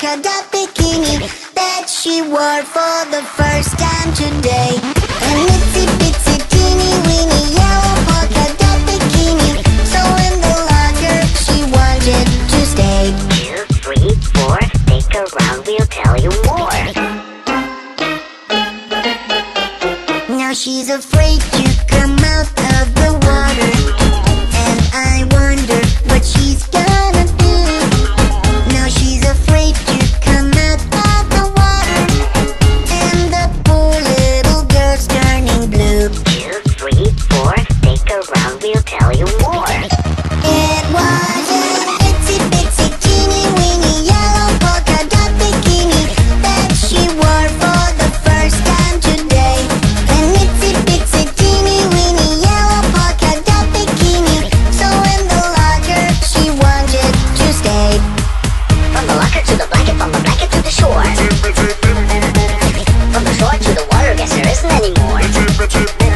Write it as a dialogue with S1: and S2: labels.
S1: polka dot bikini that she wore for the first time today. An itsy bitsy teeny weeny yellow polka dot bikini, so in the locker she wanted to stay.
S2: 2, 3, 4, stick around, we'll tell you more.
S1: Now she's afraid to come out of the water, and I wonder what she's gonna do. Now she's afraid to come out of the water, and the poor little girl's turning blue.
S2: 2, 3, 4, stick around, we'll tell you more.
S1: It was an itsy bitsy teeny weeny yellow polka dot bikini that she wore for the first time today. An itsy bitsy teeny weeny yellow polka dot bikini, so in the locker she wanted to stay.
S2: From the locker to the blanket, from the blanket to the shore. From the shore to the water, guess there isn't any more.